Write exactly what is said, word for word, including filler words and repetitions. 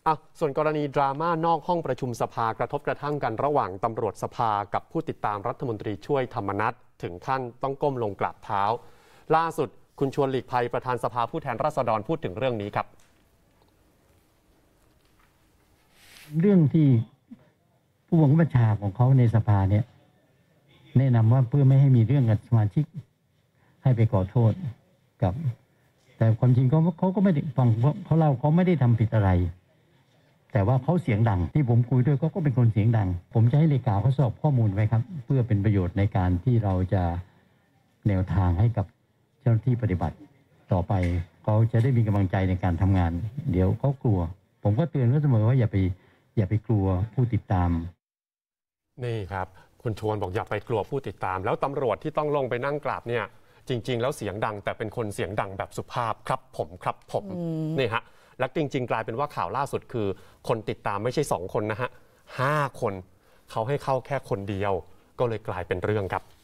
อ่ะส่วนกรณีดราม่านอกห้องประชุมสภากระทบกระทั่งกันระหว่างตำรวจสภากับผู้ติดตามรัฐมนตรีช่วยธรรมนัสถึงขั้นต้องก้มลงกราบเท้าล่าสุดคุณชวนหลีกภัยประธานสภาผู้แทนราษฎรพูดถึงเรื่องนี้ครับเรื่องที่ผู้บังคับบัญชาของเขาในสภาเนี่ยแนะนำว่าเพื่อไม่ให้มีเรื่องกับสมาชิกให้ไปขอโทษกับแต่ความจริงเขาเขาก็ไม่ได้ฟังเขาเล่าเขาไม่ได้ทำผิดอะไรแต่ว่าเขาเสียงดังที่ผมคุยด้วยเขาก็เป็นคนเสียงดังผมจะให้เลขาเขาสอบข้อมูลไว้ครับเพื่อเป็นประโยชน์ในการที่เราจะแนวทางให้กับเจ้าหน้าที่ปฏิบัติต่อไปเขาจะได้มีกำลังใจในการทำงานเดี๋ยวเขากลัวผมก็เตือนเขาเสมอว่าอย่าไปอย่าไปกลัวผู้ติดตามนี่ครับคุณชวนบอกอย่าไปกลัวผู้ติดตามแล้วตำรวจที่ต้องลงไปนั่งกราบเนี่ยจริงๆแล้วเสียงดังแต่เป็นคนเสียงดังแบบสุภาพครับผมครับผมนี่ฮะและจริงๆกลายเป็นว่าข่าวล่าสุดคือคนติดตามไม่ใช่สองคนนะฮะห้าคนเขาให้เข้าแค่คนเดียวก็เลยกลายเป็นเรื่องครับ